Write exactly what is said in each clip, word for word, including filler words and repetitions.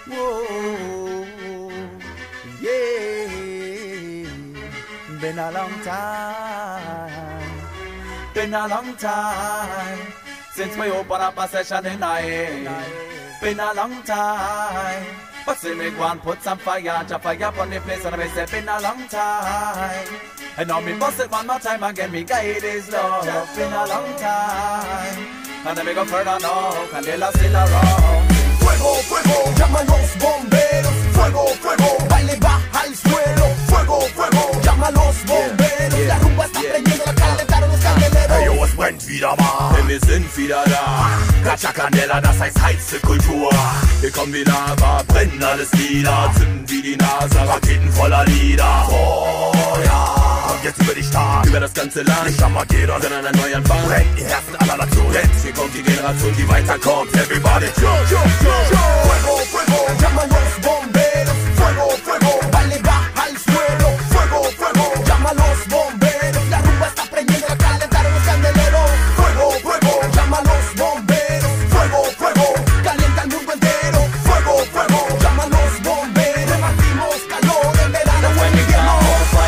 Whoa, yeah, been a long time, been a long time since we open up a session in night. Been a long time, but see me go and put some fire, to fire on the place, and I say been a long time. And now me bust it one more time again, me guide is love. Been a long time, and then me go further now, Candela still around. Fuego, fuego, llama a los bomberos. Fuego, fuego, baile baja al suelo. Fuego, fuego, llama a los bomberos. La rumba está prendiendo, la calentaron los candeleros. Hey, yo, es brennt wieder mal, denn wir sind wieder da. Gacha Candela, das heißt heiße Kultur. Wir kommen wieder, verbrennen alles nieder. Zünden wie die Nase, Raketen voller Lieder. Feuer, kommt jetzt über die Stadt, über das ganze Land. Nicht Armageddon, sondern ein Neuanfang. Brennt ihr Herzen aller Nationen. Jetzt hier kommt die Generation, die weiterkommt. Everybody, jump, jump, jump, jump. Fuego, fuego, llama a los bomberos. Fuego, fuego, baile baja al suelo. Fuego, fuego, llama a los bomberos. La rumba está prendiendo, la calentaron los candeleros. Fuego, fuego, llama a los bomberos. Fuego, fuego, calienta el mundo entero. Fuego, fuego, llama a los bomberos. Repartimos calor en verano o en invierno.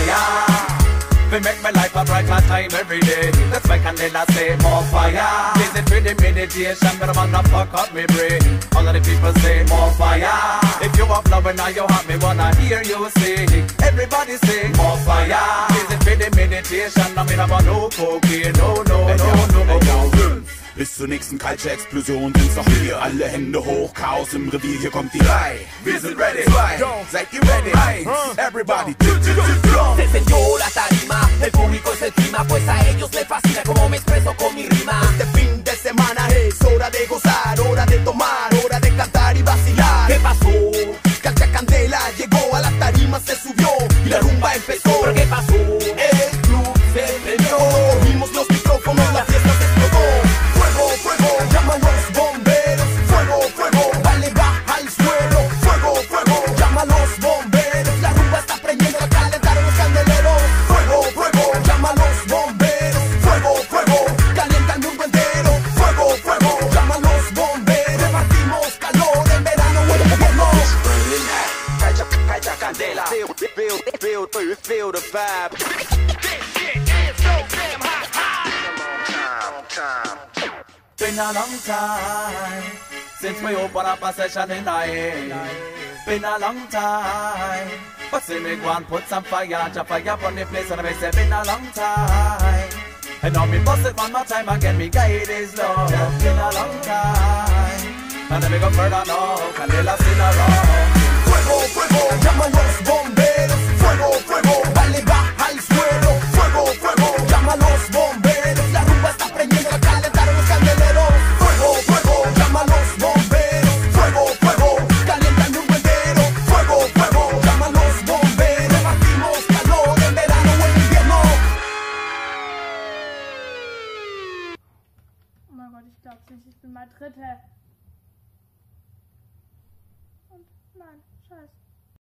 We make my life a brighter time every day. That's why Candela say more fire. Is it for the meditation, but I wanna fuck up my brain. All of the people say more fire. If you have love and now you have me, wanna hear you sing. Everybody say more fire. Is it for the meditation, I mean I want no cocaine, no, no, no, no, no, no. Bis zur nächsten Culture-Explosion sind's noch wir. Alle Hände hoch, Chaos im Revier, hier kommt die drei. Wir sind ready, zwei, seid ihr ready? Eins, everybody, se encendió la tarima, el público es el clima, pues a ellos les fascina como me expreso con mi rima. Este fin de semana es hora de gozar, hora de tomar, hora de cantar y vacilar. ¿Qué pasó? Gacha Candela llegó a la tarima, se subió y la rumba empezó. ¿Pero qué pasó? El club se prendió, cogimos los micrófonos, la fiesta se explotó. Fuego, fuego, llama a los bomberos. Fuego, fuego, baile baja al suelo. Fuego, fuego, llama a los bomberos. La rumba está prendiendo, la calentaron los candeleros. Fuego, fuego, llama a los bomberos. Fuego, fuego, calienta el mundo entero. Fuego, fuego, llama a los bomberos. Repartimos calor en verano o en invierno. Gacha Candela, feel, feel, feel, feel, feel the vibe. Been a long time since we open up a session in night. Been a long time, but see me go and put some fire, to fire on the place, and I say been a long time. And now me bust it one more time again, me guide is love. Been a long time, and then me go further now, Candela still around. Fuego, fuego, llama a los bomberos. Fuego, fuego, baile baja al suelo. Fuego, fuego, llama a los bomberos. La rumba está prendiendo, la calentaron los candeleros. Fuego, fuego, llama a los bomberos. Fuego, fuego, calienta el mundo entero. Fuego, fuego, llama a los bomberos. Repartimos calor en verano o en invierno. Oh mein Gott, ich glaub's nicht, ich bin mal Dritte. Und nein, scheiße.